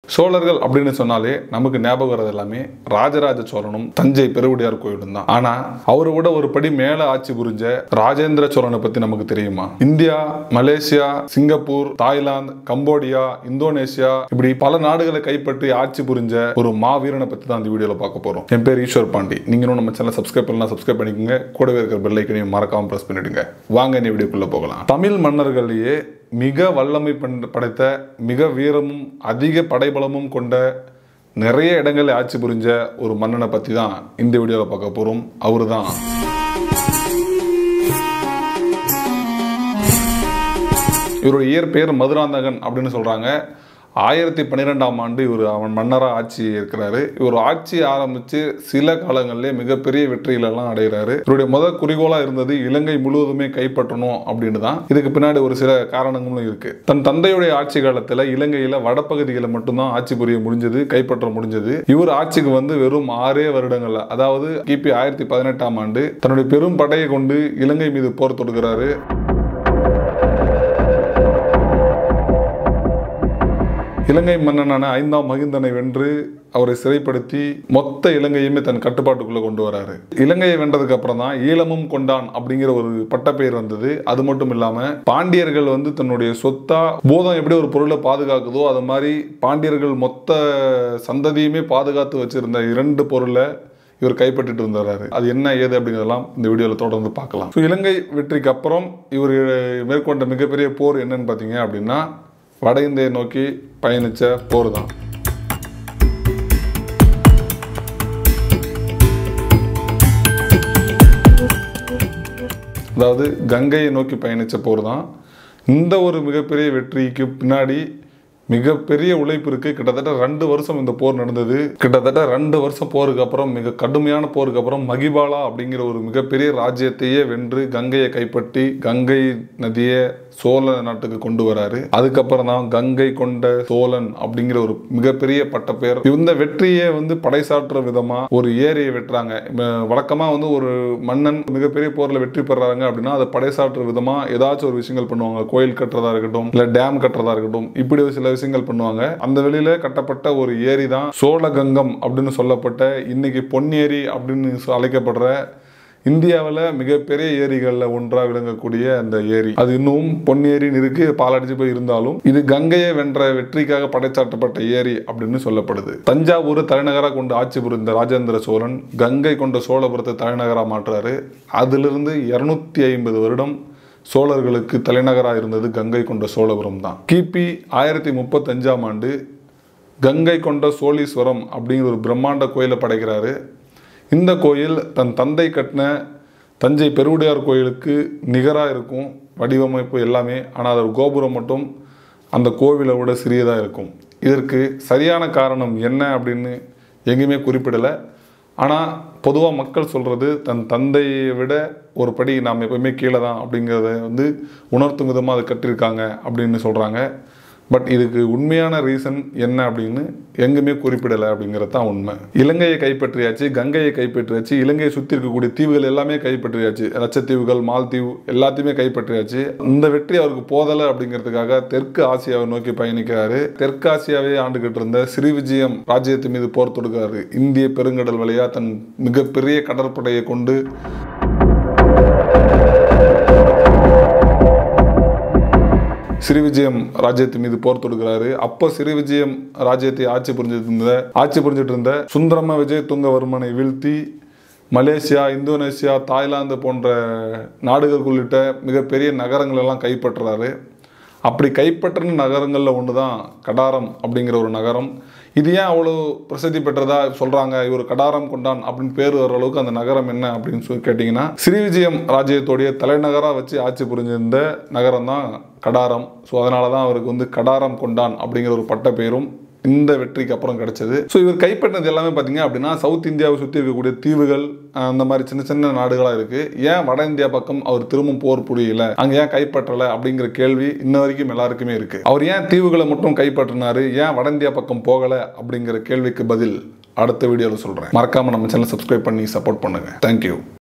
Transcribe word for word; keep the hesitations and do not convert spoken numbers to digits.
சோழர்கள் அப்படின்னு சொன்னாலே நமக்கு ஞாபகம் வர்றது எல்லாமே ராஜராஜ சோழனும் தஞ்சை பெருவுடையார் கோயிலும் தான். ஆனா அவரை விட ஒரு படி மேல ஆட்சி புரிஞ்ச ராஜேந்திர சோழனை பத்தி நமக்கு தெரியுமா? India, Malaysia, Singapore, Thailand, Cambodia, Indonesia இப்படி பல நாடுகளை கைப்பற்றி ஆட்சி புரிஞ்ச ஒரு மாவீரனை பத்தி தான் இந்த வீடியோல பார்க்க போறோம். என் பேர் ஈஸ்வர் பாண்டி. நீங்க நம்ம சேனல் சப்ஸ்கிரைப் பண்ணலாம், சப்ஸ்கிரைப் பண்ணிக்கோங்க. கூடவே இருக்கிற பெல் ஐக்கனையும் மறக்காம பிரஸ் பண்ணிடுங்க. வாங்க இந்த வீடியோக்குள்ள போகலாம். தமிழ் மன்னர்களையே மிக வல்லமை படைத்த, மிக வீரமும் அதிக படைபலமும் கொண்ட, நிறைய இடங்களில் ஆட்சி புரிஞ்ச ஒரு மன்னனை பற்றி தான் இந்த வீடியோவில் பார்க்க போகிறோம். அவரு தான் இவருடைய இயற்பெயர் மதுராந்தகன் அப்படின்னு சொல்கிறாங்க. ஆயிரத்தி பன்னிரெண்டாம் ஆண்டு இவர் அவன் மன்னராக ஆட்சி இருக்கிறாரு. இவர் ஆட்சி ஆரம்பித்து சில காலங்களிலே மிகப்பெரிய வெற்றிகளெல்லாம் அடைகிறாரு. இவருடைய முதல் குறிக்கோளாக இருந்தது இலங்கை முழுவதுமே கைப்பற்றணும் அப்படின்னு தான். இதுக்கு பின்னாடி ஒரு சில காரணங்களும் இருக்கு. தன் தந்தையுடைய ஆட்சி காலத்தில் இலங்கையில் வடப்பகுதிகளை மட்டும்தான் ஆட்சி புரிய முடிஞ்சது, கைப்பற்ற முடிஞ்சது. இவர் ஆட்சிக்கு வந்து வெறும் ஆறே வருடங்கள்ல, அதாவது கிபி ஆயிரத்தி பதினெட்டாம் ஆண்டு தன்னுடைய பெரும் படையை கொண்டு இலங்கை மீது போர் தொடுக்கிறாரு. இலங்கை மன்னனான ஐந்தாம் மகிந்தனை வென்று அவரை சிறைப்படுத்தி மொத்த இலங்கையுமே தன் கட்டுப்பாட்டுக்குள்ள கொண்டு வராரு. இலங்கையை வென்றதுக்கு அப்புறம் தான் ஈழமும் கொண்டான் அப்படிங்கிற ஒரு பட்டப்பெயர் வந்தது. அது மட்டும் இல்லாம பாண்டியர்கள் வந்து தன்னுடைய சொத்தா பூதம் எப்படி ஒரு பொருளை பாதுகாக்குதோ அது மாதிரி பாண்டியர்கள் மொத்த சந்ததியுமே பாதுகாத்து வச்சிருந்த இரண்டு பொருளை இவர் கைப்பற்றிட்டு இருந்தாரு. அது என்ன ஏது அப்படிங்கிறதெல்லாம் இந்த வீடியோவில் தொடர்ந்து பார்க்கலாம். இலங்கை வெற்றிக்கு அப்புறம் இவர் மேற்கொண்ட மிகப்பெரிய போர் என்னன்னு பார்த்தீங்க அப்படின்னா வட இந்தியை நோக்கி பயணிச்ச போர் தான். அதாவது கங்கையை நோக்கி பயணிச்ச போர் தான். இந்த ஒரு மிகப்பெரிய வெற்றிக்கு பின்னாடி மிகப்பெரிய உழைப்பு இருக்கு. கிட்டத்தட்ட ரெண்டு வருஷம் இந்த போர் நடந்தது. கிட்டத்தட்ட ரெண்டு வருஷம் போருக்கு அப்புறம், மிக கடுமையான போருக்கு அப்புறம் மகிபாலா அப்படிங்கிற ஒரு மிகப்பெரிய ராஜ்யத்தையே வென்று கங்கையை கைப்பற்றி கங்கை நதியை சோழ நாட்டுக்கு கொண்டு வராரு. அதுக்கப்புறம் தான் கங்கை கொண்ட சோழன் அப்படிங்கிற ஒரு மிகப்பெரிய பட்டப்பெயர். இந்த வெற்றியை வந்து படைசாற்றுற விதமா ஒரு ஏரியை வெட்டுறாங்க. வழக்கமா வந்து ஒரு மன்னன் மிகப்பெரிய போர்ல வெற்றி பெறாங்க அப்படின்னா அதை படைசாற்றுற விதமா ஏதாச்சும் ஒரு விஷயங்கள் பண்ணுவாங்க. கோயில் கட்டுறதா இருக்கட்டும், இல்ல டேம் கட்டுறதா இருக்கட்டும், இப்படி ஒரு சில விஷயங்கள் பண்ணுவாங்க. அந்த வெளியில கட்டப்பட்ட ஒரு ஏரி தான் சோழகங்கம் அப்படின்னு சொல்லப்பட்ட, இன்னைக்கு பொன்னேரி அப்படின்னு அழைக்கப்படுற இந்தியாவில் மிகப்பெரிய ஏரிகளில் ஒன்றாக விளங்கக்கூடிய அந்த ஏரி. அது இன்னும் பொன்னேரின்னு இருக்கு, பாலடிச்சு போய் இருந்தாலும் இது கங்கையை வென்ற வெற்றிக்காக படைச்சாட்டப்பட்ட ஏரி அப்படின்னு சொல்லப்படுது. தஞ்சாவூர் தலைநகராக கொண்டு ஆட்சி புரிந்த ராஜேந்திர சோழன் கங்கை கொண்ட சோழபுரத்தை தலைநகராக மாற்றுறாரு. அதிலிருந்து இருநூத்தி ஐம்பது வருடம் சோழர்களுக்கு தலைநகராக இருந்தது கங்கை கொண்ட சோழபுரம் தான். கிபி ஆயிரத்தி முப்பத்தி அஞ்சாம் ஆண்டு கங்கை கொண்ட சோழீஸ்வரம் அப்படிங்கிற ஒரு பிரம்மாண்ட கோயிலை படைக்கிறாரு. இந்த கோயில் தன் தந்தை கட்டின தஞ்சை பெருவுடையார் கோயிலுக்கு நிகராக இருக்கும் வடிவமைப்பு எல்லாமே. ஆனால் அதோட கோபுரம் மட்டும் அந்த கோவிலை விட சிறியதாக இருக்கும். இதற்கு சரியான காரணம் என்ன அப்படின்னு எங்கேயுமே குறிப்பிடலை. ஆனால் பொதுவாக மக்கள் சொல்கிறது தன் தந்தையை விட ஒரு படி நாம் எப்பவுமே கீழே தான் அப்படிங்கிறத வந்து உணர்த்தும் விதமாக அதை கட்டியிருக்காங்க அப்படின்னு சொல்கிறாங்க. பட் இதுக்கு உண்மையான ரீசன் என்ன அப்படின்னு எங்குமே குறிப்பிடலை அப்படிங்கிறது தான் உண்மை. இலங்கையை கைப்பற்றியாச்சு, கங்கையை கைப்பற்றியாச்சு, இலங்கையை சுற்றி இருக்கக்கூடிய தீவுகள் எல்லாமே கைப்பற்றியாச்சு. லட்சத்தீவுகள், மால்தீவு எல்லாத்தையுமே கைப்பற்றியாச்சு. இந்த வெற்றி அவருக்கு போதலை அப்படிங்கிறதுக்காக தெற்கு ஆசியாவை நோக்கி பயணிக்கிறாரு. தெற்கு ஆசியாவை ஆண்டுகிட்டு இருந்த ஸ்ரீவிஜயம் ராஜ்யத்தின் மீது போர் தொடுக்கிறாரு. இந்திய பெருங்கடல் வழியா தன் மிகப்பெரிய கடற்படையை கொண்டு ஸ்ரீவிஜயம் ராஜ்யத்தின் மீது போர் தொடுக்கிறாரு. அப்போ ஸ்ரீவிஜயம் ராஜ்யத்தை ஆட்சி புரிஞ்சிட்டு இருந்த ஆட்சி புரிஞ்சிட்டு இருந்த சுந்தரம விஜயதுங்கவர்மனை வீழ்த்தி மலேசியா, இந்தோனேஷியா, தாய்லாந்து போன்ற நாடுகள் உள்ளிட்ட மிகப்பெரிய நகரங்கள் எல்லாம் கைப்பற்றுறாரு. அப்படி கைப்பற்றின நகரங்களில் ஒன்று தான் கடாரம் அப்படிங்கிற ஒரு நகரம். இது ஏன் அவ்வளோ பிரசித்தி பெற்றதா சொல்கிறாங்க? இவர் கடாரம் கொண்டான் அப்படின்னு பேர் வர அளவுக்கு அந்த நகரம் என்ன அப்படின்னு சொல்லி கேட்டிங்கன்னா, ஸ்ரீவிஜயம் ராஜ்யத்துடைய தலைநகராக வச்சு ஆட்சி புரிஞ்சிருந்த நகரம் தான் கடாரம். ஸோ அதனால தான் அவருக்கு வந்து கடாரம் கொண்டான் அப்படிங்கிற ஒரு பட்ட பேரும் இந்த வெற்றிக்கு அப்புறம் கிடைச்சது. ஸோ இவர் கைப்பற்றினது எல்லாமே பார்த்தீங்க அப்படின்னா சவுத் இந்தியாவை சுற்றி இருக்கக்கூடிய தீவுகள், அந்த மாதிரி சின்ன சின்ன நாடுகளாக இருக்கு. ஏன் வட இந்தியா பக்கம் அவர் திரும்பவும் போர் புரியல, அங்கே ஏன் கைப்பற்றலை அப்படிங்கிற கேள்வி இன்ன வரைக்கும் எல்லாருக்குமே இருக்கு. அவர் ஏன் தீவுகளை மட்டும் கைப்பற்றினாரு, ஏன் வட இந்தியா பக்கம் போகலை அப்படிங்கிற கேள்விக்கு பதில் அடுத்த வீடியோவில் சொல்கிறேன். மறக்காம நம்ம சேனல் சப்ஸ்கிரைப் பண்ணி சப்போர்ட் பண்ணுங்க. தேங்க்யூ.